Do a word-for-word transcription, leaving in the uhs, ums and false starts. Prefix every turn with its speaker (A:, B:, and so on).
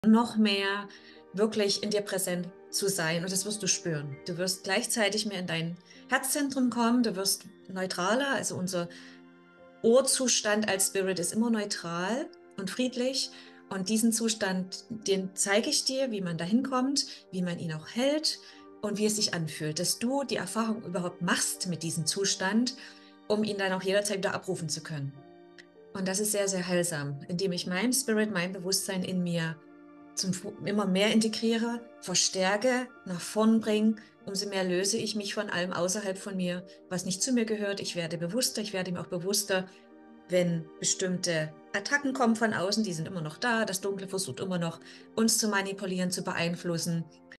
A: noch mehr wirklich in dir präsent zu sein. Und das wirst du spüren. Du wirst gleichzeitig mehr in dein Herzzentrum kommen. Du wirst neutraler. Also unser Urzustand als Spirit ist immer neutral und friedlich. Und diesen Zustand, den zeige ich dir, wie man dahin kommt, wie man ihn auch hält und wie es sich anfühlt, dass du die Erfahrung überhaupt machst mit diesem Zustand, um ihn dann auch jederzeit wieder abrufen zu können. Und das ist sehr, sehr heilsam, indem ich mein Spirit, mein Bewusstsein in mir zum, immer mehr integriere, verstärke, nach vorn bringe, umso mehr löse ich mich von allem außerhalb von mir, was nicht zu mir gehört. Ich werde bewusster, ich werde mir auch bewusster, wenn bestimmte Attacken kommen von außen, die sind immer noch da. Das Dunkle versucht immer noch, uns zu manipulieren, zu beeinflussen.